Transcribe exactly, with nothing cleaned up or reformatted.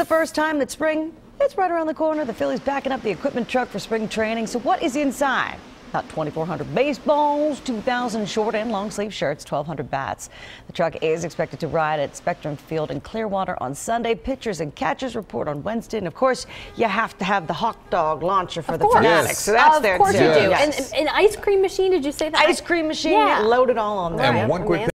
the first time that spring, it's right around the corner. The Phillies backing up the equipment truck for spring training. So what is inside? About twenty-four hundred baseballs, two thousand short and long sleeve shirts, twelve hundred bats. The truck is expected to ride at Spectrum Field in Clearwater on Sunday. Pitchers and catchers report on Wednesday. And of course, you have to have the hot dog launcher for of the course. fanatics. Yes. So that's of there course too. you do. Yes. And an ice cream machine, did you say that? Ice cream machine, yeah. loaded all on there. And one quick thing.